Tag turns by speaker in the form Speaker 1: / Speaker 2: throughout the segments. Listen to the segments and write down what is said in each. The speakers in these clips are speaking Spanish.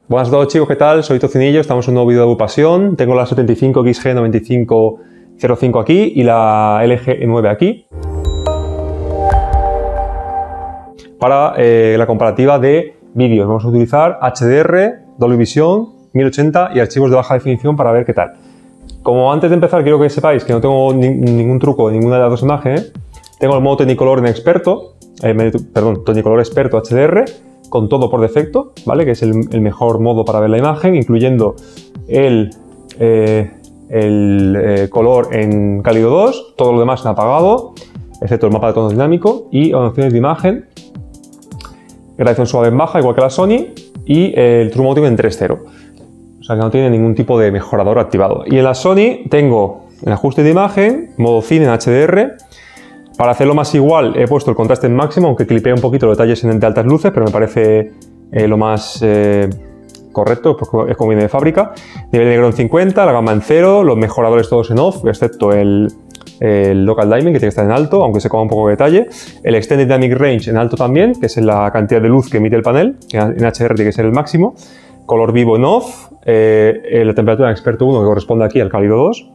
Speaker 1: Buenas a todos chicos, ¿qué tal? Soy Tocinillo, estamos en un nuevo vídeo de Upasión. Tengo la 75XG9505 aquí y la LG E9 aquí para la comparativa de vídeos. Vamos a utilizar HDR, Dolby Vision, 1080 y archivos de baja definición para ver qué tal. Como antes de empezar quiero que sepáis que no tengo ningún truco en ninguna de las dos imágenes. Tengo el modo Technicolor en experto, Technicolor experto HDR, con todo por defecto, ¿vale? Que es el mejor modo para ver la imagen, incluyendo el color en cálido 2, todo lo demás en apagado, excepto el mapa de tonos dinámico, y opciones de imagen, gradación suave en baja, igual que la Sony, y el True Motion en 3.0. O sea que no tiene ningún tipo de mejorador activado. Y en la Sony tengo el ajuste de imagen, modo cine en HDR. Para hacerlo más igual he puesto el contraste en máximo, aunque clipea un poquito los detalles de altas luces, pero me parece lo más correcto, porque es como viene de fábrica. Nivel negro en 50, la gama en 0, los mejoradores todos en off, excepto el Local Dimming, que tiene que estar en alto, aunque se coma un poco de detalle. El Extended Dynamic Range en alto también, que es la cantidad de luz que emite el panel, que en HDR tiene que ser el máximo. Color vivo en off, la temperatura en experto 1, que corresponde aquí al cálido 2.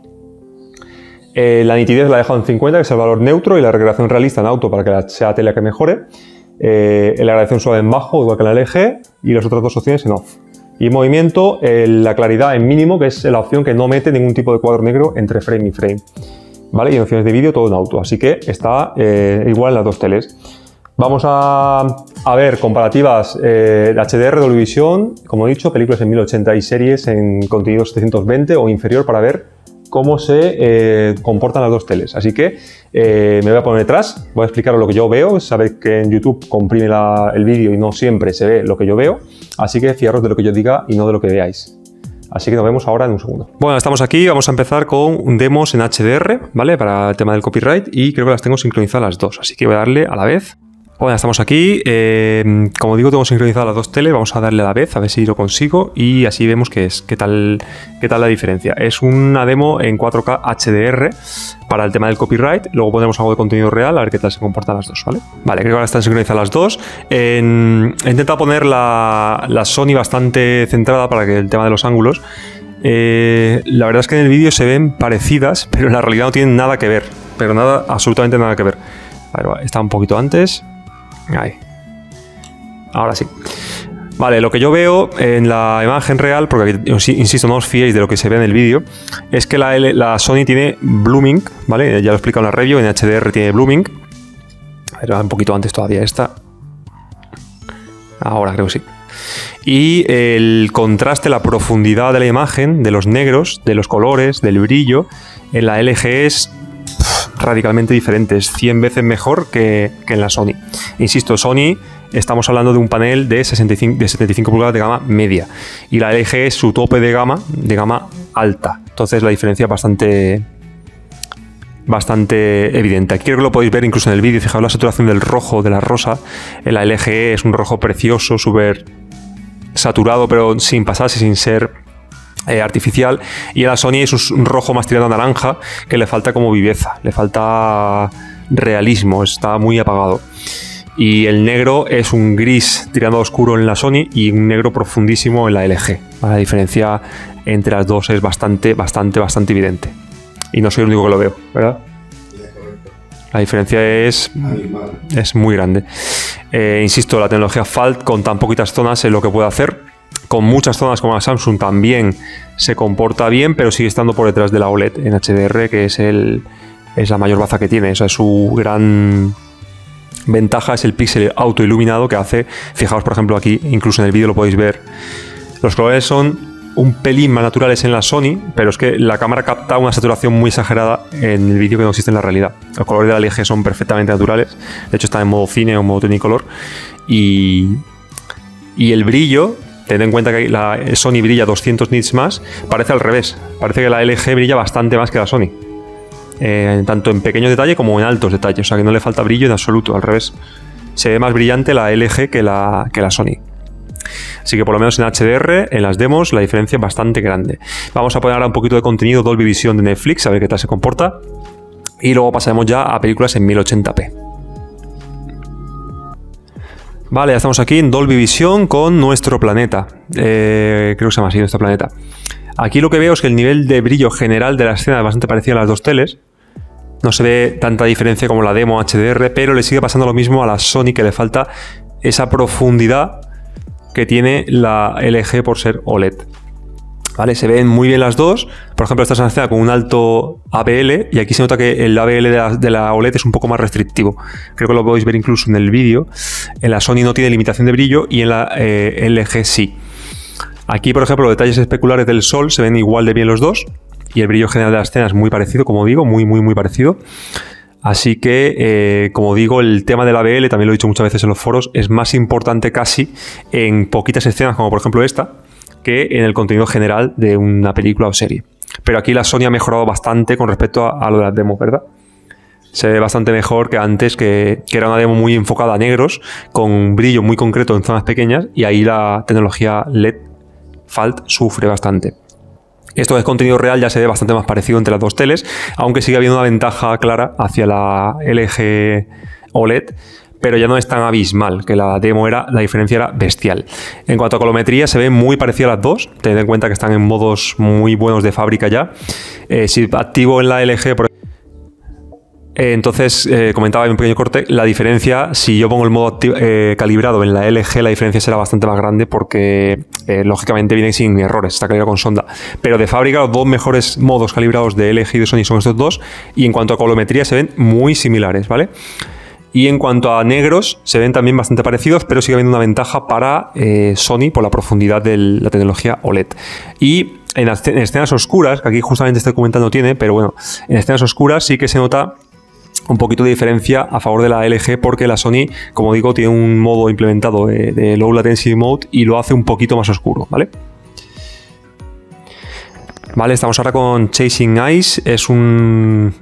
Speaker 1: La nitidez la he dejado en 50, que es el valor neutro, y la recreación realista en auto para que sea tele que mejore. La gradación suave en bajo, igual que la LG, y las otras dos opciones en off. Y en movimiento, la claridad en mínimo, que es la opción que no mete ningún tipo de cuadro negro entre frame y frame. ¿Vale? Y en opciones de vídeo todo en auto, así que está igual en las dos teles. Vamos a ver comparativas de HDR, Dolby Vision, como he dicho, películas en 1080 y series en contenido 720 o inferior para ver cómo se comportan las dos teles. Así que me voy a poner detrás, voy a explicaros lo que yo veo. Sabéis que en YouTube comprime el vídeo y no siempre se ve lo que yo veo, así que fiaros de lo que yo diga y no de lo que veáis. Así que nos vemos ahora en un segundo. Bueno, estamos aquí, vamos a empezar con demos en HDR, ¿vale? Para el tema del copyright, y creo que las tengo sincronizadas las dos, así que voy a darle a la vez. Bueno, estamos aquí, como digo, tengo sincronizadas las dos teles, vamos a darle a la vez, a ver si lo consigo, y así vemos qué tal la diferencia. Es una demo en 4K HDR para el tema del copyright, luego ponemos algo de contenido real, a ver qué tal se comportan las dos, ¿vale? Vale, creo que ahora están sincronizadas las dos. He intentado poner la Sony bastante centrada para que el tema de los ángulos. La verdad es que en el vídeo se ven parecidas, pero en la realidad no tienen nada que ver, pero nada, absolutamente nada que ver. A ver, está un poquito antes. Ahí. Ahora sí. Vale, lo que yo veo en la imagen real, porque aquí, insisto, no os fiéis de lo que se ve en el vídeo, es que la Sony tiene blooming, ¿vale? Ya lo he explicado en la review, en HDR tiene blooming. A ver, un poquito antes todavía esta. Ahora creo que sí. Y el contraste, la profundidad de la imagen, de los negros, de los colores, del brillo, en la LG es radicalmente diferente, es 100 veces mejor que en la Sony. Insisto, Sony, estamos hablando de un panel de 75 pulgadas de gama media, y la LG es su tope de gama alta, entonces la diferencia es bastante evidente. Aquí creo que lo podéis ver incluso en el vídeo. Fijaos la saturación del rojo, de la rosa. En la LG es un rojo precioso, súper saturado, pero sin pasarse, sin ser artificial, y en la Sony es un rojo más tirado a naranja, que le falta como viveza, le falta realismo, está muy apagado. Y el negro es un gris tirando a oscuro en la Sony y un negro profundísimo en la LG. La diferencia entre las dos es bastante evidente. Y no soy el único que lo veo, ¿verdad? La diferencia es muy grande. Insisto, la tecnología FALT con tan poquitas zonas es lo que puede hacer. Con muchas zonas como la Samsung también se comporta bien, pero sigue estando por detrás de la OLED en HDR, que es la mayor baza que tiene. O sea, su gran ventaja es el píxel autoiluminado que hace. Fijaos, por ejemplo, aquí, incluso en el vídeo lo podéis ver. Los colores son un pelín más naturales en la Sony, pero es que la cámara capta una saturación muy exagerada en el vídeo que no existe en la realidad. Los colores de la LG son perfectamente naturales. De hecho, está en modo cine o modo Technicolor. Y el brillo, teniendo en cuenta que la Sony brilla 200 nits más, parece al revés. Parece que la LG brilla bastante más que la Sony. Tanto en pequeños detalles como en altos detalles. O sea que no le falta brillo en absoluto, al revés. Se ve más brillante la LG que la Sony. Así que por lo menos en HDR, en las demos, la diferencia es bastante grande. Vamos a poner ahora un poquito de contenido Dolby Vision de Netflix, a ver qué tal se comporta. Y luego pasaremos ya a películas en 1080p. Vale, ya estamos aquí en Dolby Vision con nuestro planeta. Creo que se llama así, nuestro planeta. Aquí lo que veo es que el nivel de brillo general de la escena es bastante parecido a las dos teles. No se ve tanta diferencia como la demo HDR, pero le sigue pasando lo mismo a la Sony, que le falta esa profundidad que tiene la LG por ser OLED. ¿Vale? Se ven muy bien las dos. Por ejemplo, esta es una escena con un alto ABL y aquí se nota que el ABL de la OLED es un poco más restrictivo. Creo que lo podéis ver incluso en el vídeo. En la Sony no tiene limitación de brillo y en la LG sí. Aquí, por ejemplo, los detalles especulares del sol se ven igual de bien los dos y el brillo general de la escena es muy parecido, como digo, muy parecido. Así que, como digo, el tema del ABL, también lo he dicho muchas veces en los foros, es más importante casi en poquitas escenas, como por ejemplo esta, que en el contenido general de una película o serie. Pero aquí la Sony ha mejorado bastante con respecto a lo de las demos, ¿verdad? Se ve bastante mejor que antes, que era una demo muy enfocada a negros, con brillo muy concreto en zonas pequeñas, y ahí la tecnología LED FALT sufre bastante. Esto de contenido real ya se ve bastante más parecido entre las dos teles, aunque sigue habiendo una ventaja clara hacia la LG OLED, pero ya no es tan abismal, que la demo la diferencia era bestial. En cuanto a colometría, se ven muy parecidas las dos, tened en cuenta que están en modos muy buenos de fábrica ya. Si activo en la LG, entonces comentaba en un pequeño corte, la diferencia, si yo pongo el modo calibrado en la LG, la diferencia será bastante más grande porque lógicamente viene sin errores, está calibrado con sonda. Pero de fábrica los dos mejores modos calibrados de LG y de Sony son estos dos, y en cuanto a colometría se ven muy similares, ¿vale? Y en cuanto a negros, se ven también bastante parecidos, pero sigue habiendo una ventaja para Sony por la profundidad de la tecnología OLED. Y en escenas oscuras, que aquí justamente este documental no tiene, pero bueno, en escenas oscuras sí que se nota un poquito de diferencia a favor de la LG, porque la Sony, como digo, tiene un modo implementado de Low Latency Mode y lo hace un poquito más oscuro, ¿vale? Vale, estamos ahora con Chasing Eyes. Es una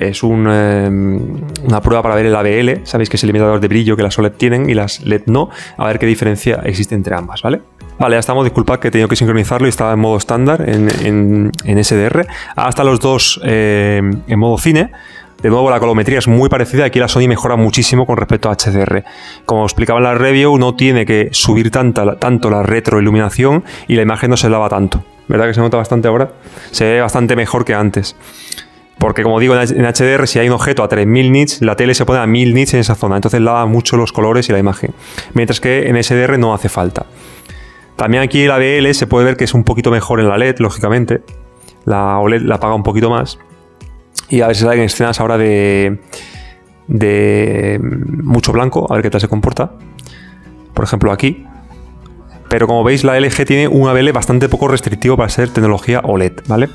Speaker 1: prueba para ver el ABL. Sabéis que es el limitador de brillo que las OLED tienen y las LED no. A ver qué diferencia existe entre ambas, ¿vale? Vale, ya estamos. Disculpad que he tenido que sincronizarlo y estaba en modo estándar en SDR. Hasta los dos en modo cine. De nuevo, la colometría es muy parecida. Aquí la Sony mejora muchísimo con respecto a HDR. Como explicaba en la review, no tiene que subir tanto la retroiluminación y la imagen no se lava tanto. ¿Verdad que se nota bastante ahora? Se ve bastante mejor que antes. Porque, como digo, en HDR, si hay un objeto a 3000 nits, la tele se pone a 1000 nits en esa zona. Entonces lava mucho los colores y la imagen. Mientras que en SDR no hace falta. También aquí la ABL se puede ver que es un poquito mejor en la LED, lógicamente. La OLED la apaga un poquito más. Y a ver si salen escenas ahora de mucho blanco, a ver qué tal se comporta. Por ejemplo, aquí. Pero como veis, la LG tiene un ABL bastante poco restrictivo para ser tecnología OLED, ¿vale?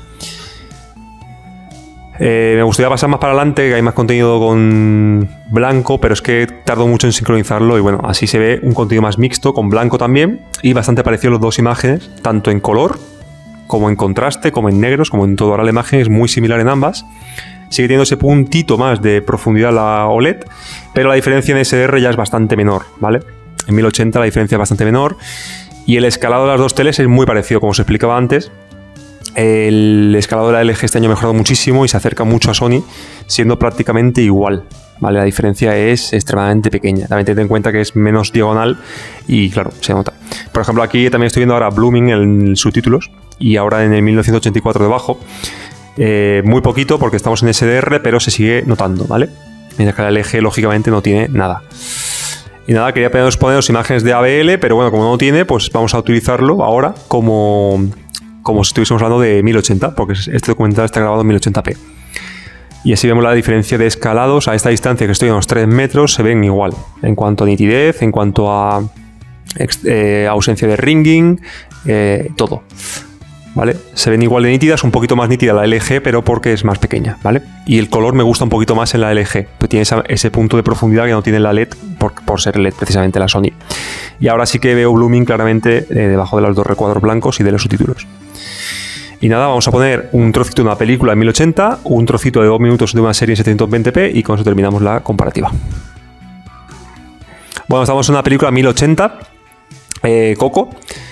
Speaker 1: Me gustaría pasar más para adelante, que hay más contenido con blanco, pero es que tardo mucho en sincronizarlo y bueno, así se ve un contenido más mixto, con blanco también, y bastante parecido las dos imágenes, tanto en color, como en contraste, como en negros, como en todo. Ahora la imagen es muy similar en ambas. Sigue teniendo ese puntito más de profundidad la OLED, pero la diferencia en SDR ya es bastante menor, ¿vale? En 1080 la diferencia es bastante menor y el escalado de las dos teles es muy parecido, como os explicaba antes. El escalado de la LG este año ha mejorado muchísimo y se acerca mucho a Sony, siendo prácticamente igual, ¿vale? La diferencia es extremadamente pequeña. También tened en cuenta que es menos diagonal y claro, se nota. Por ejemplo, aquí también estoy viendo ahora Blooming en subtítulos y ahora en el 1984 debajo. Muy poquito porque estamos en SDR, pero se sigue notando, ¿vale? Mientras que la LG lógicamente no tiene nada. Y nada, quería poneros imágenes de ABL, pero bueno, como no tiene, pues vamos a utilizarlo ahora como si estuviésemos hablando de 1080, porque este documental está grabado en 1080p. Y así vemos la diferencia de escalados. A esta distancia, que estoy a unos 3 metros, se ven igual. En cuanto a nitidez, en cuanto a ausencia de ringing, todo. ¿Vale? Se ven igual de nítidas, un poquito más nítida la LG, pero porque es más pequeña, ¿vale? Y el color me gusta un poquito más en la LG, pues tiene ese punto de profundidad que no tiene la LED por ser LED precisamente la Sony. Y ahora sí que veo Blooming claramente debajo de los dos recuadros blancos y de los subtítulos. Y nada, vamos a poner un trocito de una película en 1080, un trocito de 2 minutos de una serie en 720p y con eso terminamos la comparativa. Bueno, estamos en una película 1080, Coco.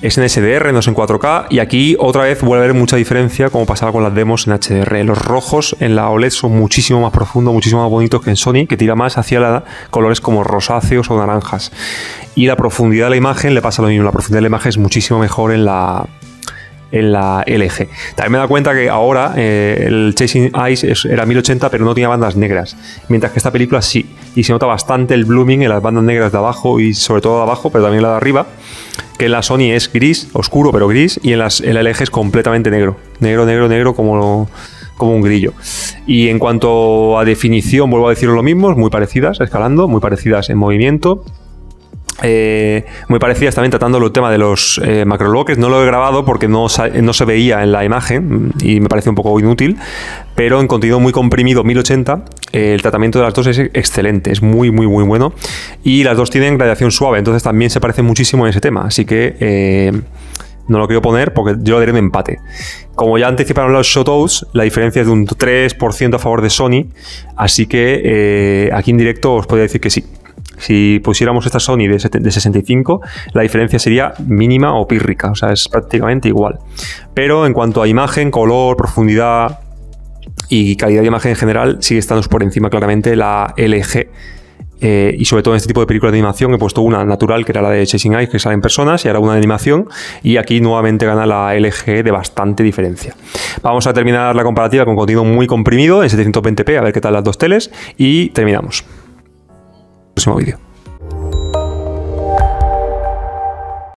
Speaker 1: es en SDR, no es en 4K, y aquí otra vez vuelve a haber mucha diferencia como pasaba con las demos en HDR. Los rojos en la OLED son muchísimo más profundos, muchísimo más bonitos que en Sony, que tira más hacia colores como rosáceos o naranjas. Y la profundidad de la imagen le pasa lo mismo, la profundidad de la imagen es muchísimo mejor en la LG. También me he dado cuenta que ahora el Chasing Ice era 1080, pero no tenía bandas negras, mientras que esta película sí, y se nota bastante el blooming en las bandas negras de abajo y sobre todo de abajo, pero también la de arriba, que en la Sony es gris, oscuro pero gris, y en la LG es completamente negro, negro como un grillo. Y en cuanto a definición, vuelvo a decir lo mismo, muy parecidas escalando, muy parecidas en movimiento. Muy parecidas también tratando el tema de los macroloques. No lo he grabado porque no se veía en la imagen y me parece un poco inútil, pero en contenido muy comprimido 1080 el tratamiento de las dos es excelente, es muy bueno, y las dos tienen gradación suave, entonces también se parecen muchísimo en ese tema, así que no lo quiero poner porque yo lo daré un empate. Como ya anticiparon los showouts, la diferencia es de un 3% a favor de Sony, así que aquí en directo os podría decir que sí. Si pusiéramos esta Sony de 65, la diferencia sería mínima o pírrica, o sea, es prácticamente igual. Pero en cuanto a imagen, color, profundidad y calidad de imagen en general, sigue estando por encima claramente la LG. Y sobre todo en este tipo de películas de animación he puesto una natural, que era la de Chasing Ice, que sale en personas, y ahora una de animación, y aquí nuevamente gana la LG de bastante diferencia. Vamos a terminar la comparativa con contenido muy comprimido en 720p, a ver qué tal las dos teles, y terminamos. Próximo vídeo.